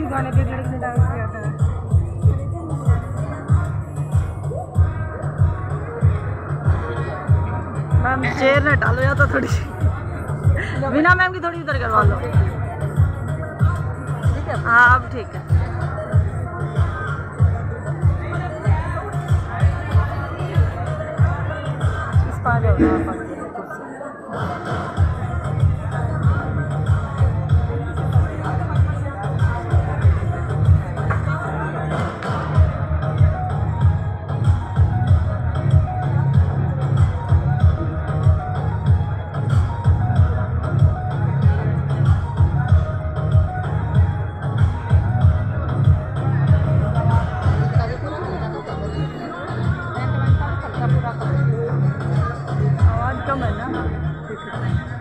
गाने पे एक लड़की ने डांस किया था। मैम चेयर न डालो या तो थोड़ी सी बिना मैम की थोड़ी उधर करवा लो। ठीक है हाँ अब ठीक है। इस पास जाओ। आवाज कम है ना।